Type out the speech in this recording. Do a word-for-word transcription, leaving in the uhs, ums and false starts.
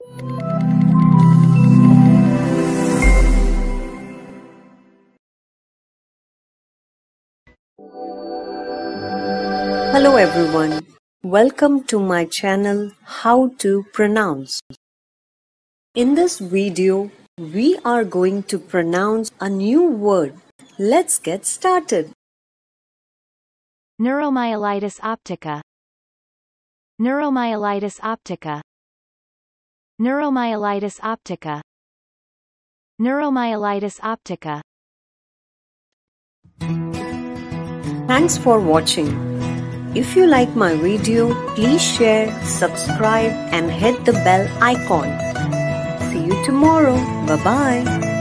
Hello everyone, welcome to my channel How to Pronounce. In this video, we are going to pronounce a new word. Let's get started. Neuromyelitis optica. Neuromyelitis optica. Neuromyelitis optica. Neuromyelitis optica. Thanks for watching. If you like my video, please share, subscribe and hit the bell icon. See you tomorrow. Bye-bye.